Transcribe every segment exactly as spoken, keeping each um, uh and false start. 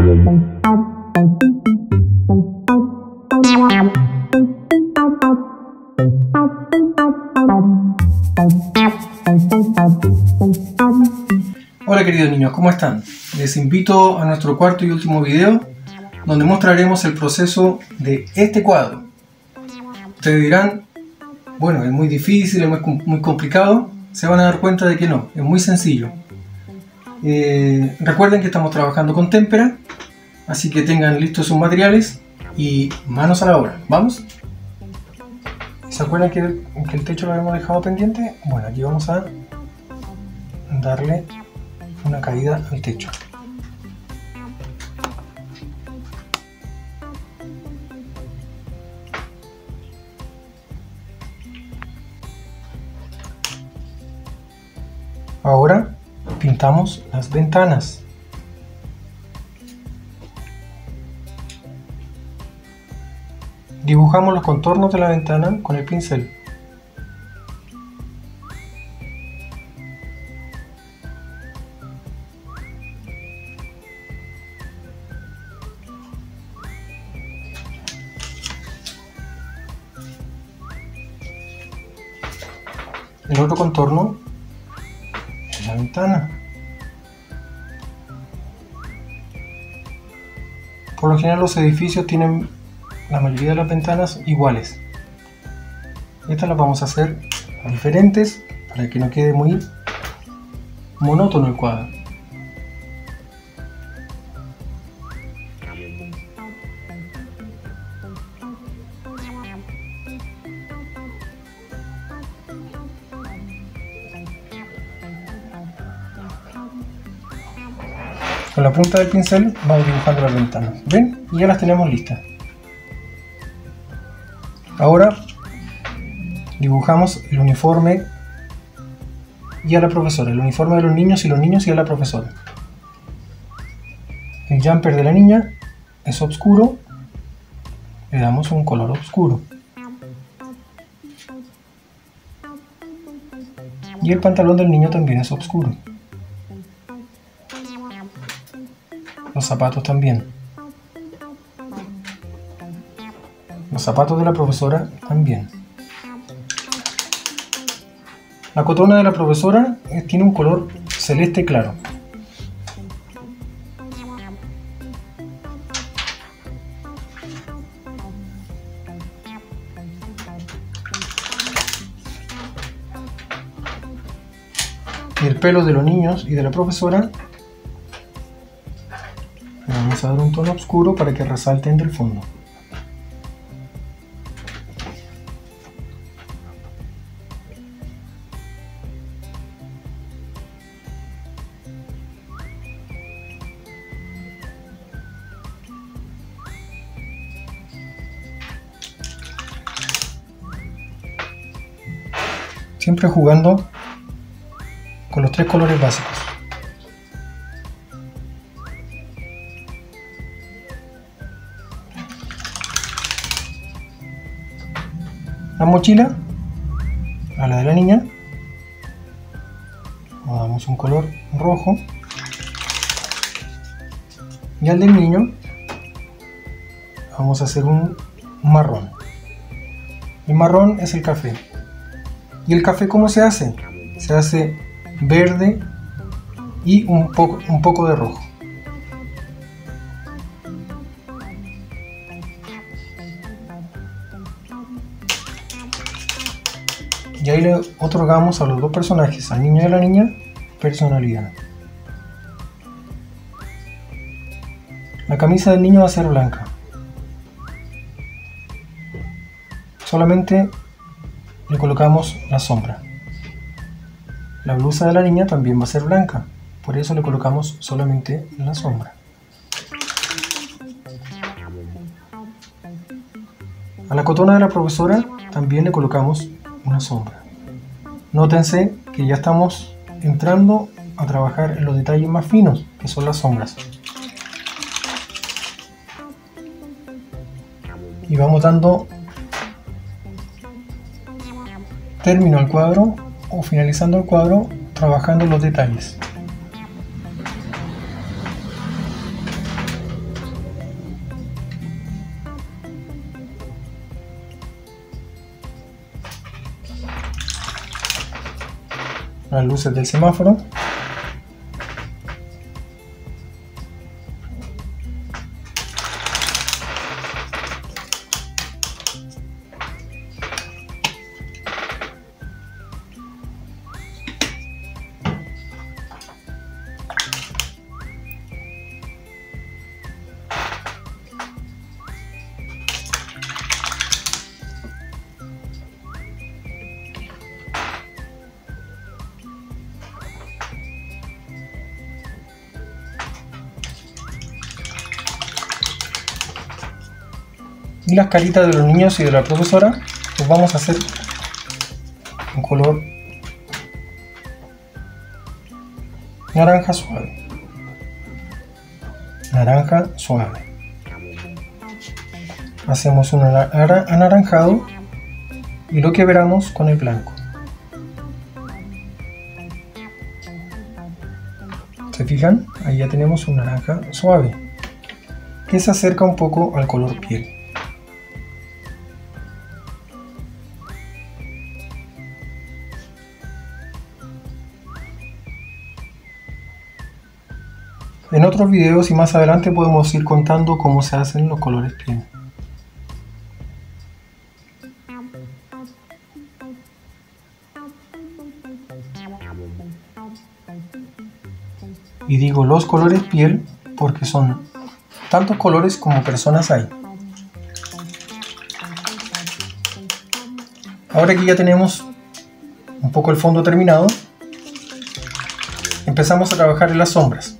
Hola queridos niños, ¿cómo están? Les invito a nuestro cuarto y último video donde mostraremos el proceso de este cuadro. Ustedes dirán, bueno, es muy difícil, es muy, muy complicado. Se van a dar cuenta de que no, es muy sencillo. Eh, recuerden que estamos trabajando con témpera, así que tengan listos sus materiales y manos a la obra. ¿Vamos? ¿Se acuerdan que, que el techo lo habíamos dejado pendiente? Bueno, aquí vamos a darle una caída al techo. Ahora pintamos las ventanas. Dibujamos los contornos de la ventana con el pincel. El otro contorno es la ventana. Por lo general los edificios tienen la mayoría de las ventanas iguales. Estas las vamos a hacer diferentes para que no quede muy monótono el cuadro. Con la punta del pincel vamos dibujando las ventanas. ¿Ven? Y ya las tenemos listas. Ahora dibujamos el uniforme y a la profesora. El uniforme de los niños y los niños y a la profesora. El jumper de la niña es oscuro. Le damos un color oscuro. Y el pantalón del niño también es oscuro. Los zapatos también. Los zapatos de la profesora también. La cotona de la profesora tiene un color celeste claro. Y el pelo de los niños y de la profesora le vamos a dar un tono oscuro para que resalten del fondo. Siempre jugando con los tres colores básicos. La mochila, a la de la niña, le damos un color rojo. Y al del niño vamos a hacer un marrón. El marrón es el café. ¿Y el café cómo se hace? Se hace verde y un poco, un poco de rojo. Y ahí le otorgamos a los dos personajes, al niño y a la niña, personalidad. La camisa del niño va a ser blanca. Solamente le colocamos la sombra. La blusa de la niña también va a ser blanca, por eso le colocamos solamente la sombra. A la cotona de la profesora también le colocamos una sombra. Nótense que ya estamos entrando a trabajar en los detalles más finos, que son las sombras. Y vamos dando término al cuadro o finalizando el cuadro trabajando los detalles. las luces del semáforo. Y las caritas de los niños y de la profesora los vamos a hacer en color naranja suave. Naranja suave. Hacemos un anaranjado y lo quebramos con el blanco. ¿Se fijan? Ahí ya tenemos un naranja suave que se acerca un poco al color piel. En otros videos y más adelante podemos ir contando cómo se hacen los colores piel. Y digo los colores piel porque son tantos colores como personas hay. Ahora que ya tenemos un poco el fondo terminado, empezamos a trabajar en las sombras.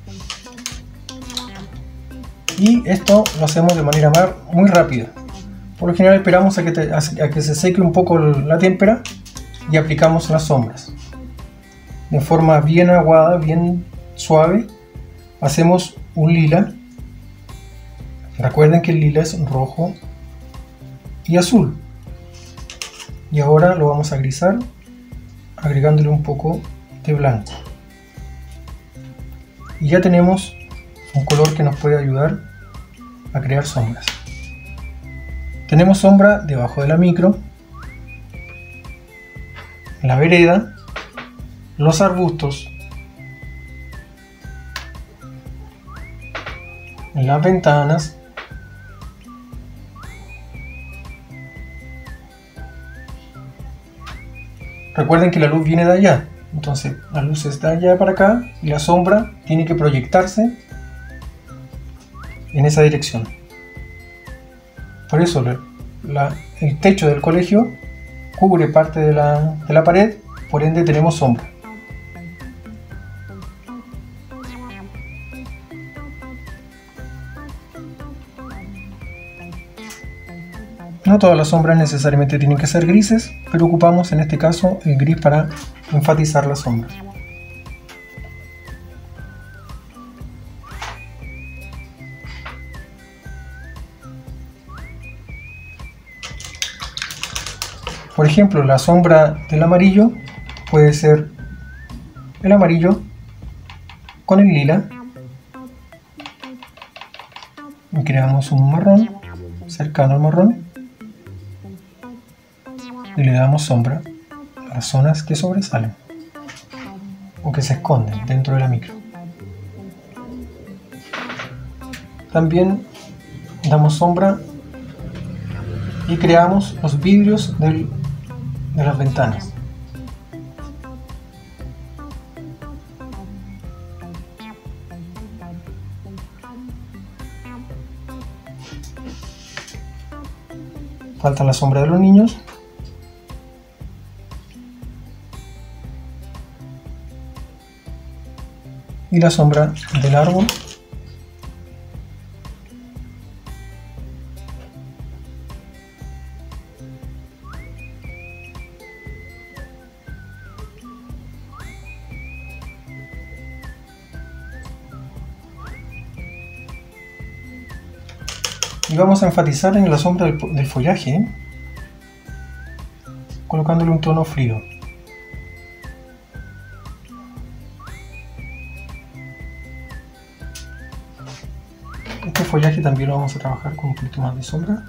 Y esto lo hacemos de manera muy rápida. Por lo general esperamos a que, te, a que se seque un poco la témpera y aplicamos las sombras. De forma bien aguada, bien suave, hacemos un lila. Recuerden que el lila es rojo y azul. Y ahora lo vamos a grisar agregándole un poco de blanco. Y ya tenemos un color que nos puede ayudar a crear sombras. Tenemos sombra debajo de la micro, en la vereda, los arbustos, en las ventanas, recuerden que la luz viene de allá, entonces la luz está allá para acá y la sombra tiene que proyectarse en esa dirección. Por eso la, la, el techo del colegio cubre parte de la, de la pared, por ende tenemos sombra. No todas las sombras necesariamente tienen que ser grises, pero ocupamos en este caso el gris para enfatizar la sombra. Por ejemplo, la sombra del amarillo puede ser el amarillo con el lila y creamos un marrón cercano al marrón y le damos sombra a las zonas que sobresalen o que se esconden dentro de la micro. También damos sombra y creamos los vidrios del de las ventanas. Falta la sombra de los niños. Y la sombra del árbol. Y vamos a enfatizar en la sombra del, del follaje, ¿eh? Colocándole un tono frío. Este follaje también lo vamos a trabajar con un poquito más de sombra,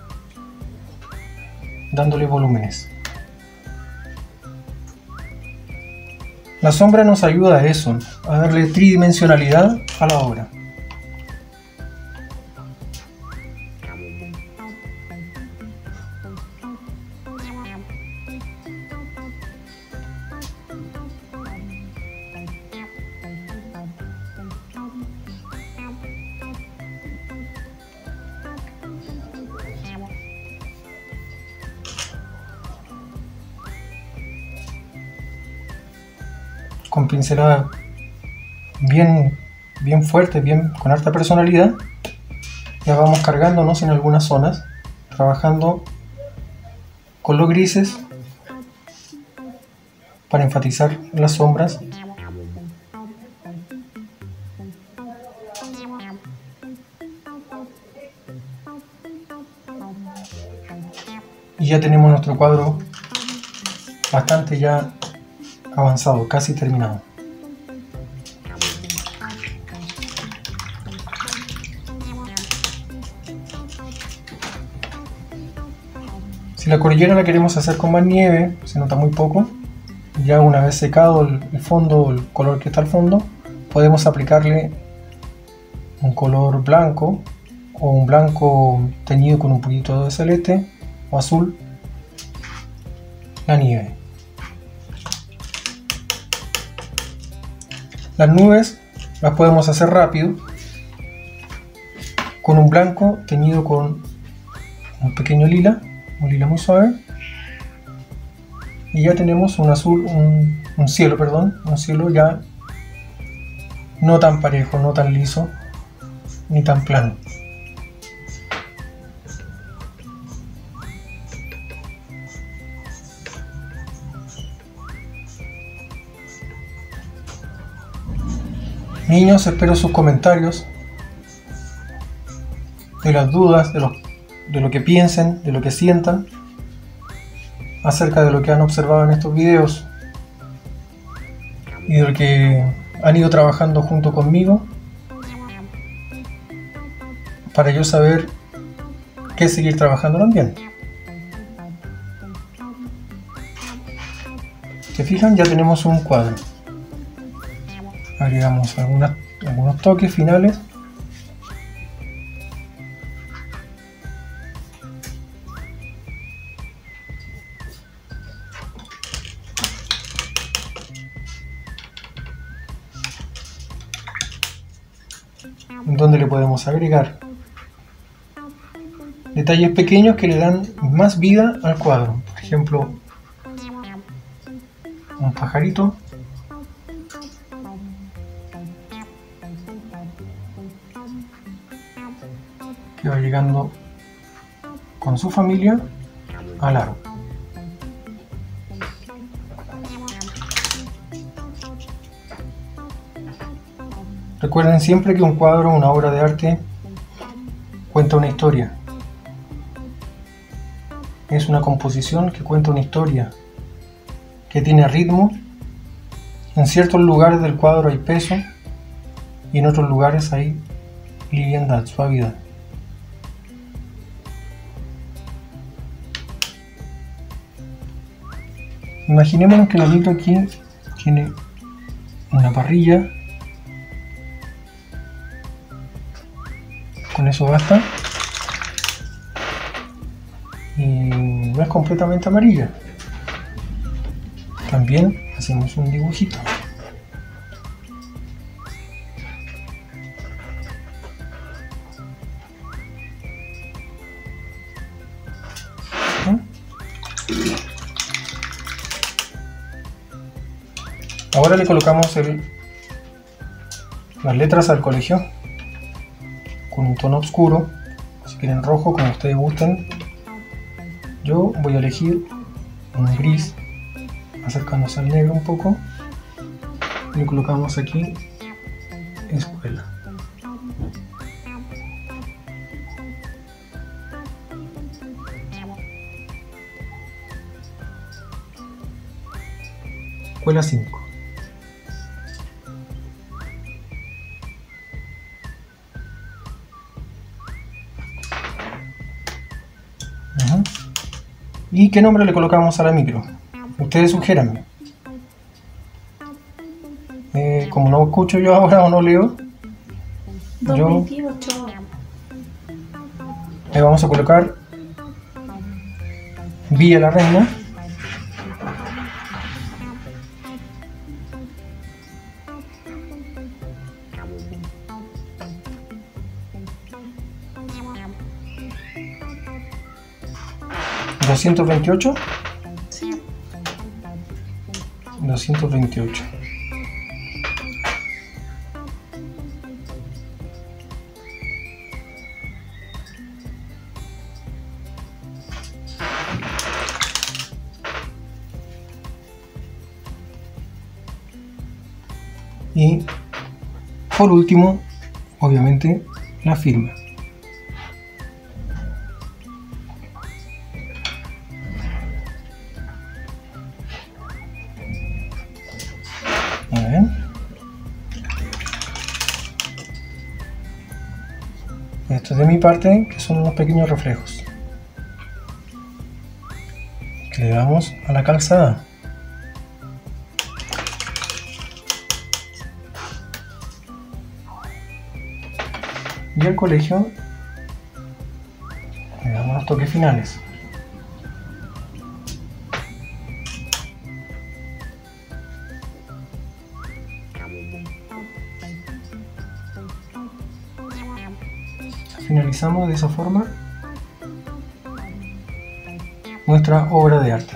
dándole volúmenes. La sombra nos ayuda a eso, a darle tridimensionalidad a la obra. Con pinceladas bien, bien fuertes, bien, con harta personalidad, ya vamos cargándonos en algunas zonas, trabajando con los grises para enfatizar las sombras. Y ya tenemos nuestro cuadro bastante ya avanzado, casi terminado. Si la cordillera la queremos hacer con más nieve, se nota muy poco. Ya una vez secado el, el fondo, el color que está al fondo, podemos aplicarle un color blanco o un blanco teñido con un poquito de celeste o azul, la nieve. Las nubes las podemos hacer rápido con un blanco teñido con un pequeño lila, un lila muy suave, y ya tenemos un azul, un, un cielo, perdón, un cielo ya no tan parejo, no tan liso, ni tan plano. Niños, espero sus comentarios de las dudas, de lo, de lo que piensen, de lo que sientan acerca de lo que han observado en estos videos y de lo que han ido trabajando junto conmigo, para yo saber qué seguir trabajando también. ¿Se fijan? Ya tenemos un cuadro. Agregamos algunas, algunos toques finales. En donde le podemos agregar detalles pequeños que le dan más vida al cuadro. Por ejemplo, un pajarito. Que va llegando con su familia al aro. Recuerden siempre que un cuadro, una obra de arte, cuenta una historia. Es una composición que cuenta una historia, que tiene ritmo. En ciertos lugares del cuadro hay peso y en otros lugares hay liviandad, suavidad. Imaginémonos que la micro aquí tiene una parrilla. Con eso basta. Y no es completamente amarilla. También hacemos un dibujito. Ahora le colocamos el, las letras al colegio con un tono oscuro, si quieren rojo, como ustedes gusten. Yo voy a elegir un gris, acercándose al negro un poco. Le colocamos aquí escuela. Escuela cinco. ¿Y qué nombre le colocamos a la micro? Ustedes sugéranme. como no escucho yo ahora o no leo, yo dos veintiocho. le vamos a colocar Villa la Reina. doscientos veintiocho. Sí. doscientos veintiocho. Y por último, obviamente, la firma. Muy bien. Esto es de mi parte, que son unos pequeños reflejos que le damos a la calzada. Y al colegio le damos los toques finales. Finalizamos de esa forma nuestra obra de arte.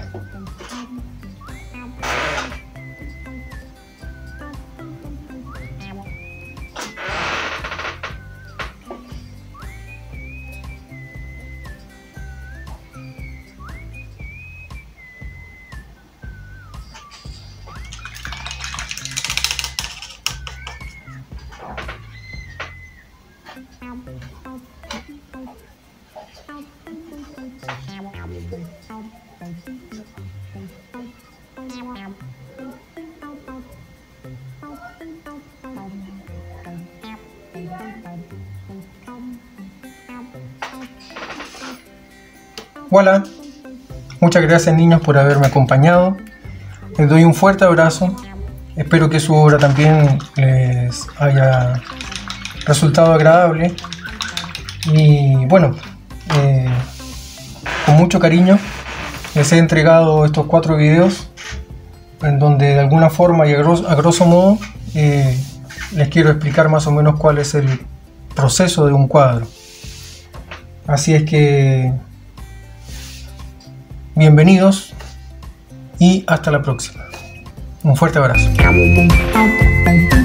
Voilà. Muchas gracias, niños, por haberme acompañado. Les doy un fuerte abrazo. Espero que su obra también les haya resultado agradable. Y bueno, eh, con mucho cariño les he entregado estos cuatro videos en donde de alguna forma y a grosso, a grosso modo eh, les quiero explicar más o menos cuál es el proceso de un cuadro. Así es que bienvenidos y hasta la próxima. Un fuerte abrazo.